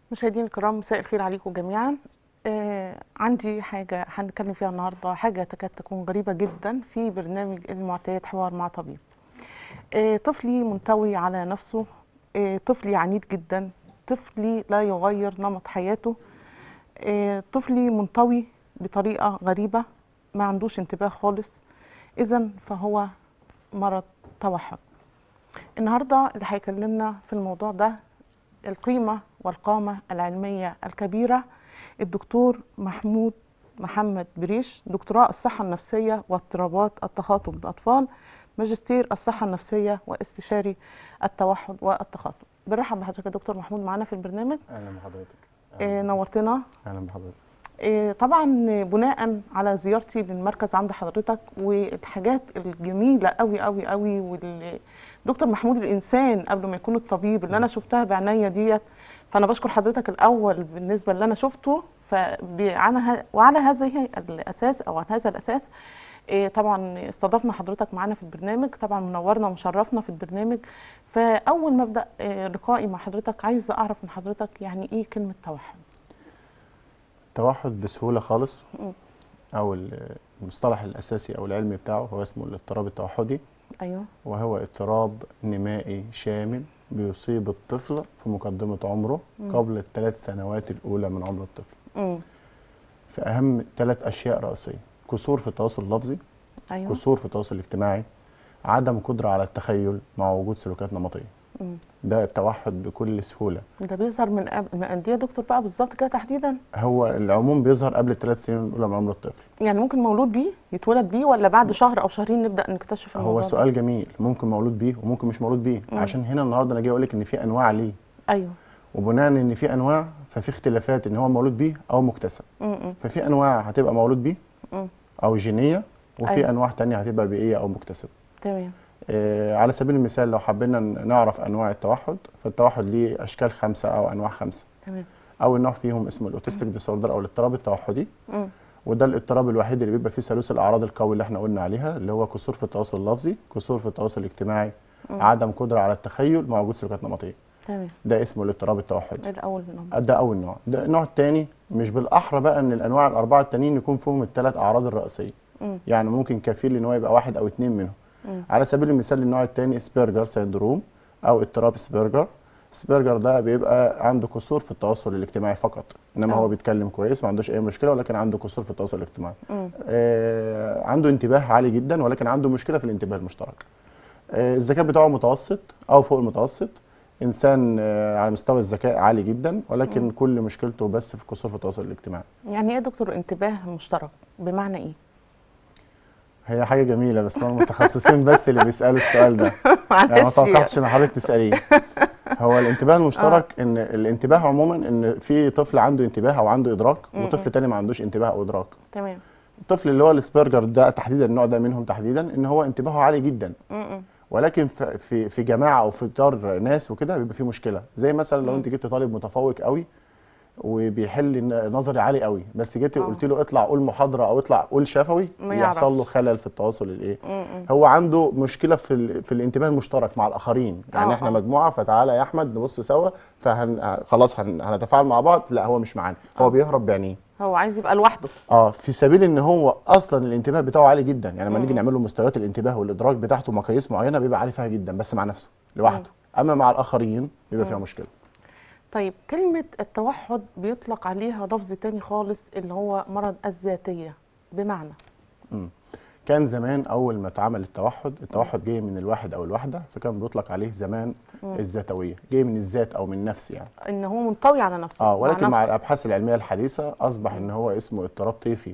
مشاهدينا الكرام، مساء الخير عليكم جميعا. عندي حاجة هنتكلم فيها النهاردة، حاجة تكاد تكون غريبة جدا في برنامج المعتاد حوار مع طبيب. طفلي منطوي على نفسه، طفلي عنيد جدا، طفلي لا يغير نمط حياته، طفلي منطوي بطريقة غريبة، ما عندوش انتباه خالص. إذن فهو مرض توحد. النهاردة اللي هيكلمنا في الموضوع ده القيمة والقامة العلمية الكبيرة الدكتور محمد بريش، دكتوراه الصحة النفسية واضطرابات التخاطب للأطفال، ماجستير الصحة النفسية واستشاري التوحد والتخاطب. برحب بحضرتك يا دكتور محمود معانا في البرنامج. اهلا بحضرتك. نورتنا. اهلا بحضرتك. طبعا بناء على زيارتي للمركز عند حضرتك والحاجات الجميله قوي قوي قوي، والدكتور محمود الانسان قبل ما يكون الطبيب اللي انا شفتها بعناية ديت، فانا بشكر حضرتك الاول بالنسبه اللي انا شفته. وعلى هذه الاساس او عن هذا الاساس طبعا استضفنا حضرتك معانا في البرنامج، طبعا منورنا ومشرفنا في البرنامج. فاول ما ابدا لقائي مع حضرتك عايزه اعرف من حضرتك يعني ايه كلمه توحد؟ التوحد بسهوله خالص، او المصطلح الاساسي او العلمي بتاعه هو اسمه الاضطراب التوحدي. ايوه. وهو اضطراب نمائي شامل بيصيب الطفل في مقدمه عمره قبل الثلاث سنوات الاولى من عمر الطفل. في اهم ثلاث اشياء رئيسيه: قصور في التواصل اللفظي، ايوه. قصور في التواصل الاجتماعي، عدم قدره على التخيل مع وجود سلوكيات نمطيه. ده التوحد بكل سهوله. ده بيظهر من قد ايه يا دكتور بقى بالظبط كده تحديدا؟ هو العموم بيظهر قبل الثلاث سنين الاولى من عمر الطفل. يعني ممكن مولود بيه يتولد بيه، ولا بعد شهر او شهرين نبدا نكتشف الموضوع هو ده؟ سؤال جميل. ممكن مولود بيه وممكن مش مولود بيه. عشان هنا النهارده انا جاي اقول لك ان في انواع ليه. ايوه. وبناء ان في انواع ففي اختلافات ان هو مولود بيه او مكتسب. ففي انواع هتبقى مولود بيه او جينيه، وفي أيوة. انواع تانية هتبقى بيئيه او مكتسبه. تمام. على سبيل المثال لو حبينا نعرف انواع التوحد، فالتوحد ليه اشكال 5 او انواع 5. تمام. اول نوع فيهم اسمه الاوتستيك ديسوردر او الاضطراب التوحدي. وده الاضطراب الوحيد اللي بيبقى فيه ثالوث الاعراض القوي اللي احنا قلنا عليها، اللي هو قصور في التواصل اللفظي، قصور في التواصل الاجتماعي، عدم قدره على التخيل مع وجود سلوكيات نمطيه. تمام. ده اسمه الاضطراب التوحدي. الاول منهم. ده اول نوع. ده النوع الثاني مش بالاحرى بقى ان الانواع الاربعه التانيين يكون فيهم الثلاث اعراض الرئيسيه. يعني ممكن كفيل ان هو يبقى واحد او اثنين منهم. على سبيل المثال النوع الثاني اسبرجر سيندروم او اضطراب اسبرجر. اسبرجر ده بيبقى عنده قصور في التواصل الاجتماعي فقط، انما هو بيتكلم كويس ما عندوش اي مشكله، ولكن عنده قصور في التواصل الاجتماعي. عنده انتباه عالي جدا ولكن عنده مشكله في الانتباه المشترك. الذكاء بتاعه متوسط او فوق المتوسط. انسان على مستوى الذكاء عالي جدا، ولكن كل مشكلته بس في قصور في التواصل الاجتماعي. يعني ايه يا دكتور انتباه مشترك؟ بمعنى ايه؟ هي حاجه جميله، بس هو المتخصصين بس اللي بيسالوا السؤال ده. يعني ما توقعتش ان حضرتك تساليه. هو الانتباه المشترك ان الانتباه عموما ان في طفل عنده انتباه او عنده ادراك، وطفل تاني ما عندوش انتباه او ادراك. تمام. الطفل اللي هو الاسبرجر ده تحديدا، النوع ده منهم تحديدا، ان هو انتباهه عالي جدا. ولكن في جماعه او في دار ناس وكده بيبقى في مشكله. زي مثلا لو انت جبت طالب متفوق قوي وبيحل نظري عالي قوي، بس جيت قلت له اطلع قول محاضره او اطلع قول شفوي، يحصل له خلل في التواصل الايه. هو عنده مشكله في الانتباه المشترك مع الاخرين. يعني احنا مجموعه، فتعالى يا احمد نبص سوا، خلاص هنتفاعل مع بعض. لا، هو مش معانا، هو بيهرب بعينيه. هو عايز يبقى لوحده. في سبيل ان هو اصلا الانتباه بتاعه عالي جدا. يعني لما نيجي نعمل له مستويات الانتباه والادراك بتاعته مقاييس معينه بيبقى عالي فيها جدا، بس مع نفسه لوحده. اما مع الاخرين بيبقى فيها مشكله. طيب كلمة التوحد بيطلق عليها لفظ تاني خالص اللي هو مرض الذاتية، بمعنى؟ كان زمان أول ما اتعمل التوحد جاي من الواحد أو الواحدة، فكان بيطلق عليه زمان الذاتوية، جاي من الذات أو من نفس يعني. إن هو منطوي على نفسه. ولكن مع الأبحاث العلمية الحديثة أصبح إن هو اسمه اضطراب طيفي،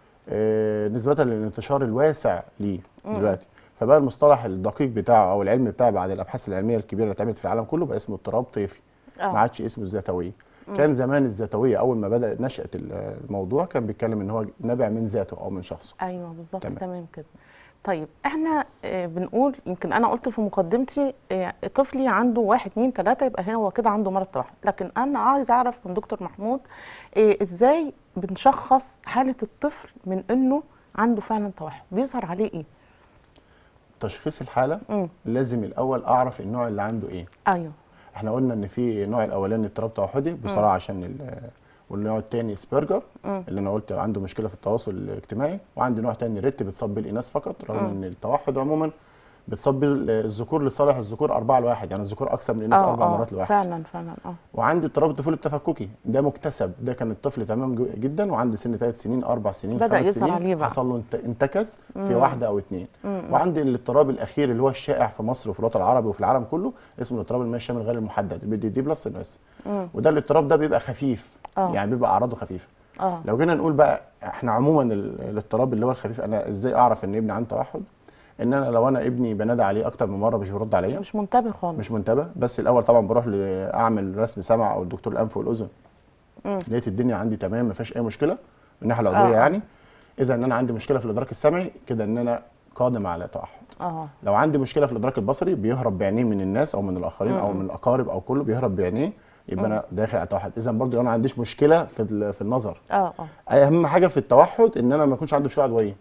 نسبة للانتشار الواسع ليه دلوقتي. فبقى المصطلح الدقيق بتاعه أو العلمي بتاعه بعد الأبحاث العلمية الكبيرة اللي اتعملت في العالم كله بقى اسمه اضطراب طيفي. ما عادش اسمه الذاتوية. كان زمان الذاتوية أول ما بدأت نشأة الموضوع كان بيتكلم إن هو نابع من ذاته أو من شخصه. أيوه بالظبط. تمام كده. طيب احنا بنقول، يمكن أنا قلت في مقدمتي طفلي عنده 1 2 3 يبقى هو كده عنده مرض توحد، لكن أنا عايز أعرف من دكتور محمود إزاي بنشخص حالة الطفل من إنه عنده فعلا توحد؟ بيظهر عليه إيه؟ تشخيص الحالة لازم الأول أعرف النوع اللي عنده إيه. أيوه. احنا قلنا ان في النوع الاولاني اضطراب توحدي بصراحه عشان والنوع الثاني اسبرجر اللي انا قلت عنده مشكله في التواصل الاجتماعي، وعندي نوع ثاني ريت بتصاب بالاناث فقط، رغم ان التوحد عموما بتصاب الذكور لصالح الذكور 4-1، يعني الذكور اكثر من الاناث 4 مرات لواحد. فعلا فعلا. وعندي اضطراب الطفوله التفككي ده مكتسب، ده كان الطفل تمام جدا وعند سن 3 سنين 4 سنين بدأ 5 يظهر عليه سنين بقى. حصل له انتكس في واحده او اثنين. وعندي الاضطراب الاخير اللي هو الشائع في مصر وفي الوطن العربي وفي العالم كله، اسمه الاضطراب المائي الشامل غير المحدد، البي دي دي بلس اس. وده الاضطراب ده بيبقى خفيف، يعني بيبقى اعراضه خفيفه. لو جينا نقول بقى احنا عموما الاضطراب اللي هو الخفيف، انا ازاي اعرف ان ابني عنده توحد؟ ان انا لو انا ابني بنادى عليه اكتر من مره مش بيرد عليا، مش منتبه خالص، مش منتبه، بس الاول طبعا بروح اعمل رسم سمع او الدكتور الانف والاذن، لقيت الدنيا عندي تمام ما فيهاش اي مشكله من الناحيه العضويه يعني، اذا ان انا عندي مشكله في الادراك السمعي كده ان انا قادم على توحد. لو عندي مشكله في الادراك البصري بيهرب بعينيه من الناس او من الاخرين او من الاقارب او كله بيهرب بعينيه، يبقى انا داخل على توحد. اذا برضو انا ما عنديش مشكله في النظر. اهم حاجه في التوحد ان انا ما يكونش عندي مشكله عضويه.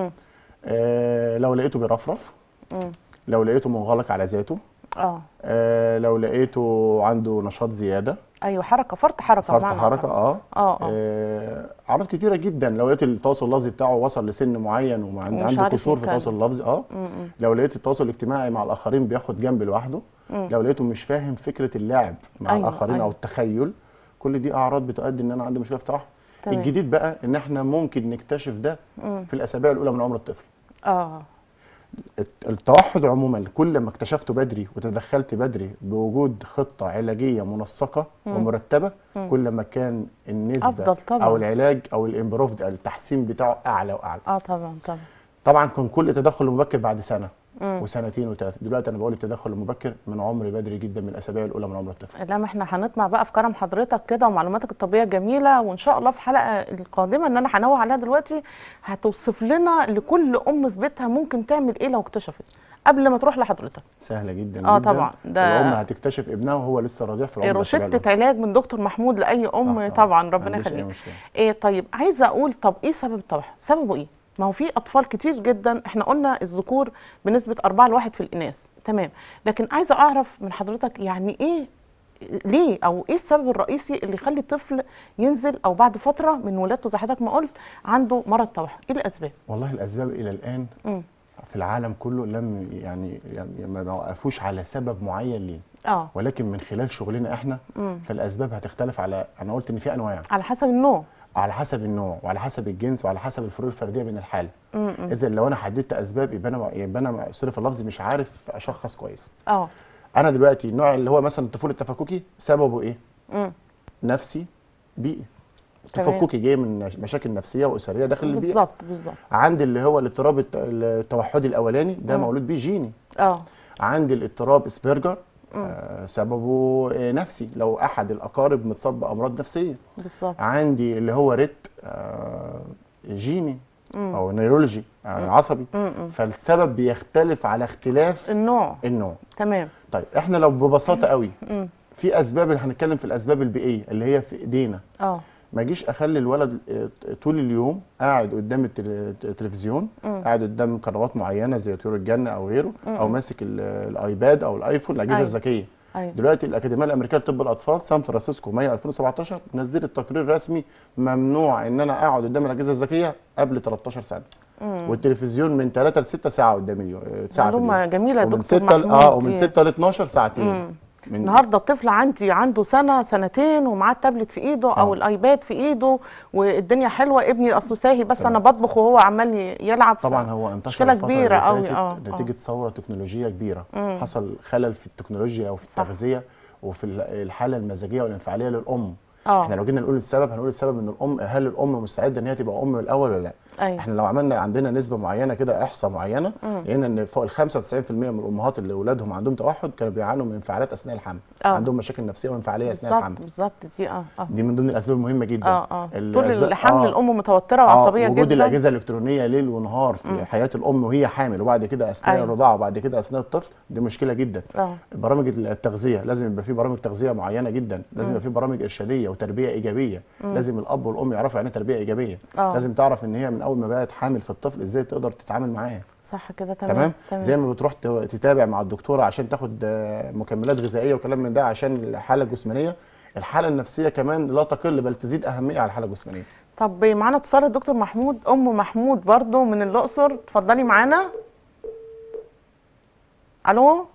لو لقيته بيرفرف، لو لقيته منغلق على ذاته، لو لقيته عنده نشاط زياده، ايوه حركه فرط حركه اعراض كتيره جدا. لو لقيت التواصل اللفظي بتاعه وصل لسن معين وعنده كسور في التواصل اللفظي، لو لقيت التواصل الاجتماعي مع الاخرين بياخد جنب لوحده، لو لقيته مش فاهم فكره اللعب مع الاخرين او التخيل، كل دي اعراض بتؤدي ان انا عندي مشكله في التوحد. الجديد بقى ان احنا ممكن نكتشف ده في الاسابيع الاولى من عمر الطفل. التوحد عموما كل ما اكتشفته بدري وتدخلت بدري بوجود خطه علاجيه منسقه ومرتبه، كل ما كان النسبه او العلاج او الامبروف التحسين بتاعه اعلى واعلى. طبعا كان كل تدخل مبكر بعد سنه وسنتين وثلاثه، دلوقتي انا بقول التدخل المبكر من عمر بدري جدا، من الاسابيع الاولى من عمر الطفل. لا ما احنا هنطمع بقى في كرم حضرتك كده ومعلوماتك الطبيه جميله، وان شاء الله في الحلقه القادمه ان انا هنوه عليها دلوقتي هتوصف لنا لكل ام في بيتها ممكن تعمل ايه لو اكتشفت قبل ما تروح لحضرتك. سهله جدا جدا. طبعا ده الام هتكتشف ابنها وهو لسه رضيع في العمر، روشته علاج من دكتور محمود لاي ام. طبعا ربنا يخليك. طيب عايزه اقول، طب ايه سبب التوحد؟ سببه ايه؟ ما هو في اطفال كتير جدا، احنا قلنا الذكور بنسبه 4-1 في الاناث، تمام، لكن عايزه اعرف من حضرتك يعني ايه، ليه او ايه السبب الرئيسي اللي يخلي الطفل ينزل او بعد فتره من ولادته زي حضرتك ما قلت عنده مرض توحد؟ ايه الاسباب؟ والله الاسباب الى الان في العالم كله لم يعني ما وقفوش على سبب معين ليه، ولكن من خلال شغلنا احنا فالاسباب هتختلف. انا قلت ان في انواع على حسب النوع، على حسب النوع وعلى حسب الجنس وعلى حسب الفروق الفرديه بين الحاله. اذا لو انا حددت اسباب يبقى انا سوري في اللفظ مش عارف اشخص كويس. انا دلوقتي النوع اللي هو مثلا الطفوله التفككي سببه ايه؟ نفسي بيئي. تفككي جاي من مشاكل نفسيه واسريه داخل البيئه. بالظبط. عندي اللي هو الاضطراب التوحدي الاولاني ده مولود بيه جيني. عندي الاضطراب اسبرجر سببه نفسي، لو احد الاقارب متصاب بامراض نفسيه. بالظبط. عندي اللي هو ريت جيني او نيرولوجي عصبي. فالسبب بيختلف على اختلاف النوع. تمام. طيب احنا لو ببساطه قوي في اسباب، اللي هنتكلم في الاسباب البيئيه اللي هي في ايدينا. ما اجيش اخلي الولد طول اليوم قاعد قدام التلفزيون، قاعد قدام قنوات معينه زي طيور الجنه او غيره، او ماسك الايباد او الايفون الاجهزه الذكيه. دلوقتي الاكاديميه الامريكيه لطب الاطفال سان فرانسيسكو مايو 2017 نزلت تقرير رسمي ممنوع ان انا اقعد قدام الاجهزه الذكيه قبل 13 سنه. والتلفزيون من 3 ل 6 ساعه قدام ساعه في اليوم. جميله يا دكتور محمود. ومن 6 ل 12 ساعتين. النهارده الطفل عنده سنه سنتين ومعاه التابلت في ايده او الايباد في ايده والدنيا حلوه، ابني اصله ساهي بس انا بطبخ وهو عمال يلعب. طبعا هو انتشر الفتره كبيره قوي نتيجه ثوره تكنولوجيه كبيره. حصل خلل في التكنولوجيا وفي التغذيه وفي الحاله المزاجيه والانفعاليه للام. احنا لو جينا نقول السبب هنقول السبب ان الام، هل الام مستعده ان هي تبقى ام من الاول ولا لا؟ احنا لو عندنا نسبه معينه كده، احصاء معينه، لقينا ان فوق ال 95% من الامهات اللي اولادهم عندهم توحد كانوا بيعانوا من انفعالات اثناء الحمل. عندهم مشاكل نفسيه وانفعاليه اثناء الحمل. بالظبط دي من ضمن الاسباب المهمه جدا. طول الحمل الام متوتره وعصبيه جدا. وجود الاجهزه الالكترونيه ليل ونهار في حياه الام وهي حامل، وبعد كده اثناء الرضاعه، وبعد كده اثناء الطفل، دي مشكله جدا. برامج التغذيه لازم يبقى في برامج تغذيه معينه جدا، لازم يبقى في برامج ارشاديه وتربيه ايجابيه. لازم الاب والام يعرفوا يعني ايه تربيه ايجابيه. لازم تعرف ان هي من اول ما بقت حامل في الطفل ازاي تقدر تتعامل معاه. صح كده. تمام. تمام. زي ما بتروح تتابع مع الدكتوره عشان تاخد مكملات غذائيه وكلام من ده عشان الحاله الجسمانيه، الحاله النفسيه كمان لا تقل بل تزيد اهميه على الحاله الجسمانيه. طب معانا اتصال الدكتور محمود، ام محمود برضو من الاقصر، اتفضلي معانا. الو.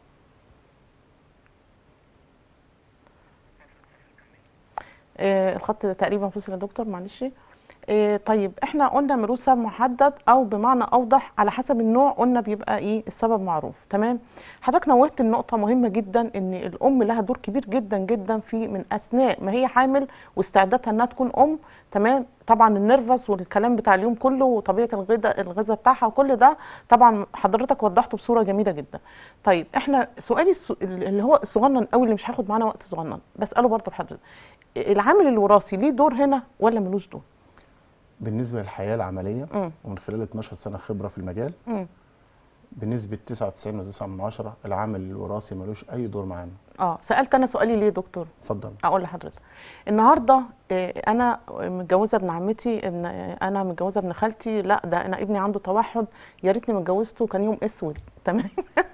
الخط تقريبا فصل يا دكتور، معلش. طيب احنا قلنا ملوش سبب محدد، او بمعنى اوضح على حسب النوع قلنا بيبقى ايه السبب معروف. تمام. حضرتك نوهت النقطه مهمه جدا، ان الام لها دور كبير جدا جدا في من اثناء ما هي حامل واستعدادها انها تكون ام. تمام. طبعا النرفز والكلام بتاع اليوم كله وطبيعه الغذاء بتاعها وكل ده طبعا حضرتك وضحته بصوره جميله جدا. طيب احنا سؤالي اللي هو الصغنن قوي اللي مش هياخد معانا وقت صغنن، بساله برضه لحضرتك، العامل الوراثي ليه دور هنا ولا ملوش دور؟ بالنسبه للحياه العمليه ومن خلال 12 سنه خبره في المجال، بنسبه 99.9 العامل الوراثي ملوش اي دور معانا. سالت انا سؤالي ليه يا دكتور؟ اتفضل. اقول لحضرتك النهارده انا متجوزه ابن عمتي، انا متجوزه ابن خالتي، لا ده انا ابني عنده توحد، يا ريتني ما اتجوزته كان يوم اسود. تمام.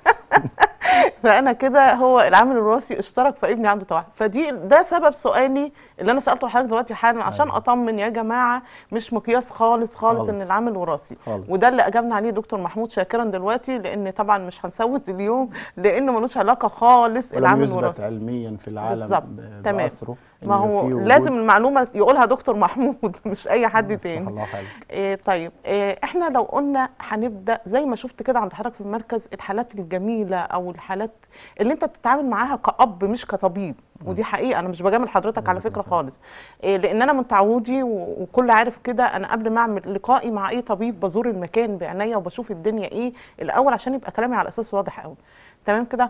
فانا كده هو العامل الوراثي اشترك في ابني عنده توحد، ده سبب سؤالي اللي انا سالته لحضرتك دلوقتي حالا عشان اطمن يا جماعه، مش مقياس خالص خالص ان العامل الوراثي. وده اللي اجابنا عليه دكتور محمود شاكرا دلوقتي، لان طبعا مش هنسوت اليوم لانه ملوش علاقه خالص العامل الوراثي. يثبت علميا في العالم باسره. ما هو لازم المعلومه يقولها دكتور محمود مش اي حد تاني. الله حالك. طيب احنا لو قلنا هنبدا زي ما شفت كده عند حضرتك في المركز الحالات الجميله او الحالات اللي انت بتتعامل معاها كأب مش كطبيب، ودي حقيقه انا مش بجامل حضرتك على فكره خالص، لان انا من تعودي وكل عارف كده، انا قبل ما اعمل لقائي مع اي طبيب بزور المكان بعينيا وبشوف الدنيا ايه الاول عشان يبقى كلامي على اساس واضح قوي. تمام كده.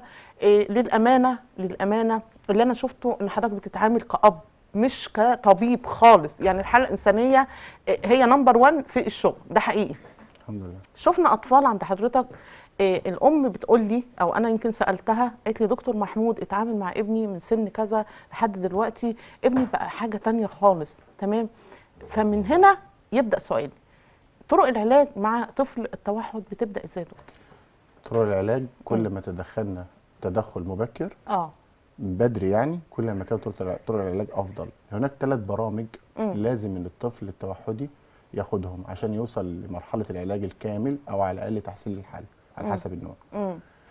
للامانه اللي انا شفته ان حضرتك بتتعامل كأب مش كطبيب خالص، يعني الحاله الانسانيه هي نمبر 1 في الشغل، ده حقيقي. الحمد لله. شفنا اطفال عند حضرتك، الام بتقول لي او انا يمكن سالتها، قالت لي دكتور محمود اتعامل مع ابني من سن كذا لحد دلوقتي ابني بقى حاجه تانية خالص. تمام. فمن هنا يبدا سؤالي، طرق العلاج مع طفل التوحد بتبدا ازاي دكتور؟ طرق العلاج كل ما تدخلنا تدخل مبكر بدري، يعني كل ما كانت طرق العلاج افضل. هناك 3 برامج لازم ان الطفل التوحدي ياخدهم عشان يوصل لمرحله العلاج الكامل او على الاقل تحسين الحاله على حسب النوع.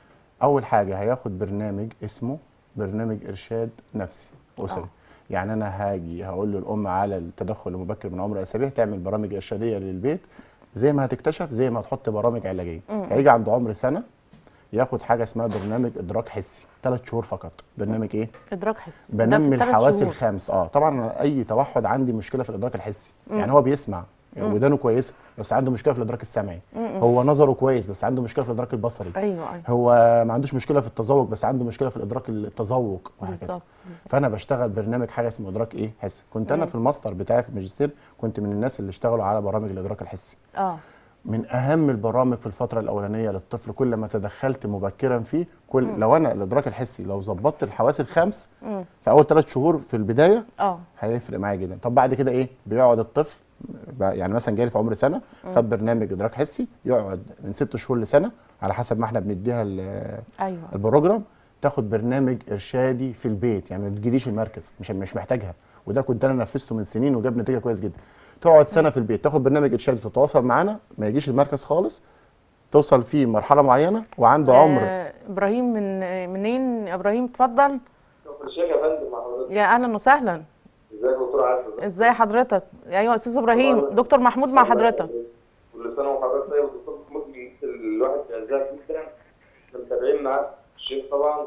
اول حاجه هياخد برنامج اسمه برنامج ارشاد نفسي اسري. يعني انا هاجي هقول للام على التدخل المبكر من عمر اسابيع تعمل برامج ارشاديه للبيت، زي ما هتكتشف زي ما هتحط برامج علاجيه. هيجي عند عمر سنه ياخد حاجه اسمها برنامج ادراك حسي 3 شهور فقط. برنامج ايه؟ ادراك حسي. بنمي الحواس الخمس. طبعا اي توحد عندي مشكله في الادراك الحسي. يعني هو بيسمع ودانه كويسه بس عنده مشكله في الادراك السمعي. هو نظره كويس بس عنده مشكله في الادراك البصري. ايوه. هو ما عندوش مشكله في التذوق بس عنده مشكله في الادراك التذوق وهكذا. فانا بشتغل برنامج حاجه اسمه ادراك ايه حسي. كنت انا في الماستر بتاعي في الماجستير كنت من الناس اللي اشتغلوا على برامج الادراك الحسي. من اهم البرامج في الفتره الاولانيه للطفل، كل ما تدخلت مبكرا فيه لو انا الادراك الحسي لو ظبطت الحواس الخمس في اول 3 شهور في البدايه هيفرق معايا جدا. طب بعد كده ايه؟ بيقعد الطفل يعني مثلا جالي في عمر سنه خد برنامج ادراك حسي، يقعد من 6 شهور لسنه على حسب ما احنا بنديها البروجرام، تاخد برنامج ارشادي في البيت، يعني ما تجيليش المركز، مش محتاجها. وده كنت انا نفذته من سنين وجاب نتيجه كويس جدا. تقعد سنه في البيت تاخد برنامج ارشادي تتواصل معانا، ما يجيش المركز خالص، توصل فيه مرحله معينه وعنده عمر. ابراهيم منين يا ابراهيم؟ اتفضل. شكرا الشيخ يا فندم مع حضرتك. يا اهلا وسهلا. ازيك يا دكتور عزه؟ ازي حضرتك؟ ايوه استاذ ابراهيم، دكتور محمود مع حضرتك. كل سنه وحضرتك طيب. والدكتور محمود الواحد بيعزك جدا، متابعين معاك الشيخ طبعا.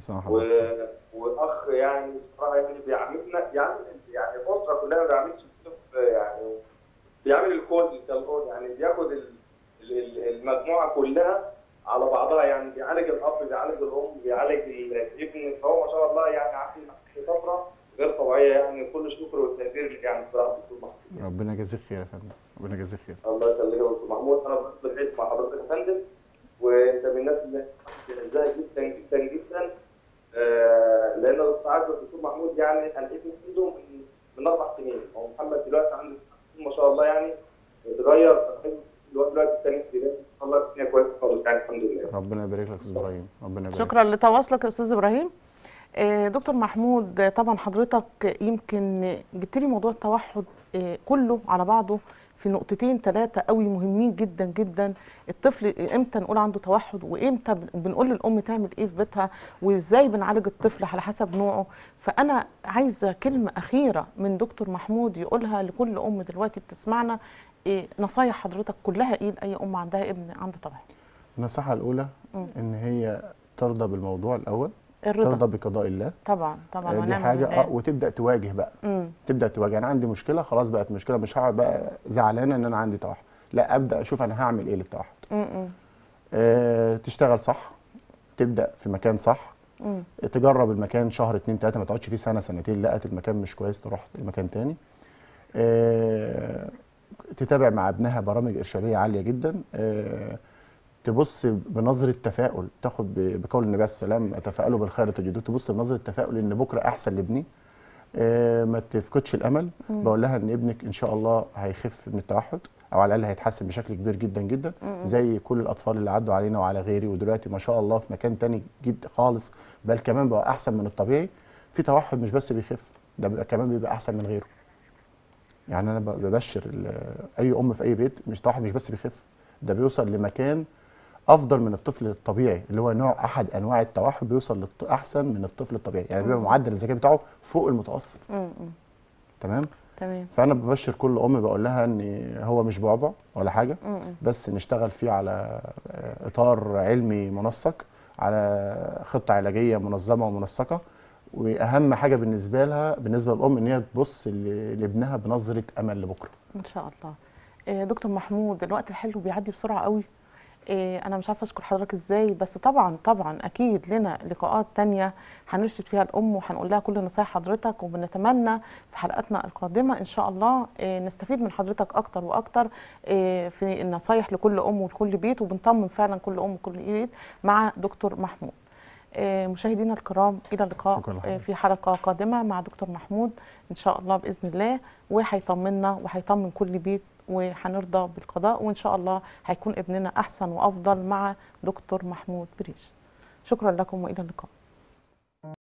واخ يعني بصراحه يعني بيعاملنا يعني الاسره كلها ما بيعملش يعني بيعمل الكل يعني بياخد المجموعه كلها على بعضها، يعني بيعالج الاب بيعالج الام بيعالج الابن، فهو ما شاء الله يعني عامل طفره غير طبيعيه. يعني كل الشكر والتقدير يعني بصراحه دكتور محمود. ربنا يجازيك خير يا فندم، ربنا يجازيك خير. الله يخليك يا دكتور محمود. انا بحب مع حضرتك يا فندم، وانت من الناس اللي بتعزها جدا جدا جدا. لان ساعات الدكتور محمود يعني انا ابني عنده من 4 سنين، هو محمد دلوقتي عنده ما شاء الله يعني اتغير الواد دلوقتي الثاني ابتدائي الله الدنيا كويسه خالص يعني الحمد لله. ربنا يبارك لك يا استاذ ابراهيم، ربنا يبارك. شكرا لتواصلك يا استاذ ابراهيم. دكتور محمود، طبعا حضرتك يمكن جبت لي موضوع التوحد كله على بعضه في نقطتين ثلاثه قوي مهمين جدا جدا. الطفل امتى نقول عنده توحد، وامتى بنقول للام تعمل ايه في بيتها، وازاي بنعالج الطفل على حسب نوعه. فانا عايزه كلمه اخيره من دكتور محمود يقولها لكل ام دلوقتي بتسمعنا. نصايح حضرتك كلها ايه لاي ام عندها ابن عنده توحد؟ النصيحه الاولى ان هي ترضى بالموضوع الاول، الرضا. ترضى بقضاء الله. طبعا طبعا. دي حاجه. وتبدا تواجه بقى. تبدا تواجه. انا عندي مشكله، خلاص بقت مشكله، مش هقعد بقى زعلانه ان انا عندي توحد، لا ابدا اشوف انا هعمل ايه للتوحد. تشتغل صح، تبدا في مكان صح. تجرب المكان شهر 2 3، ما تقعدش فيه سنه سنتين، لقيت المكان مش كويس تروح المكان تاني. تتابع مع ابنها برامج ارشاديه عاليه جدا. تبص بنظره تفاؤل، تاخد بقول النبي عليه السلام تفاءلوا بالخير تجدوه، تبص بنظره تفاؤل ان بكره احسن لابني. ما تفقدش الامل. بقول لها ان ابنك ان شاء الله هيخف من التوحد، او على الاقل هيتحسن بشكل كبير جدا جدا زي كل الاطفال اللي عدوا علينا وعلى غيري، ودلوقتي ما شاء الله في مكان تاني جدا خالص، بل كمان بقى احسن من الطبيعي. في توحد مش بس بيخف، ده بيبقى كمان بيبقى احسن من غيره. يعني انا ببشر اي ام في اي بيت، مش توحد مش بس بيخف، ده بيوصل لمكان افضل من الطفل الطبيعي اللي هو نوع احد انواع التوحد، بيوصل احسن من الطفل الطبيعي، يعني بيبقى معدل الذكاء بتاعه فوق المتوسط. تمام. فانا ببشر كل ام، بقول لها ان هو مش بعبع ولا حاجه، بس نشتغل فيه على اطار علمي منسق، على خطه علاجيه منظمه ومنسقه. واهم حاجه بالنسبه لها، بالنسبه للام، ان هي تبص لابنها بنظره امل لبكره ان شاء الله. دكتور محمود، الوقت الحلو بيعدي بسرعه قوي. انا مش عارفه اشكر حضرتك ازاي، بس طبعا طبعا اكيد لنا لقاءات تانية هنرشد فيها الام وهنقول لها كل نصايح حضرتك، وبنتمنى في حلقاتنا القادمه ان شاء الله نستفيد من حضرتك اكتر واكتر في النصايح لكل ام ولكل بيت، وبنطمن فعلا كل ام وكل بيت مع دكتور محمود. مشاهدينا الكرام، الى اللقاء في حلقه قادمه مع دكتور محمود ان شاء الله باذن الله، وهيطمنا وهيطمن كل بيت، وهنرضى بالقضاء، وان شاء الله هيكون ابننا احسن وافضل مع دكتور محمود بريش. شكرا لكم والى اللقاء.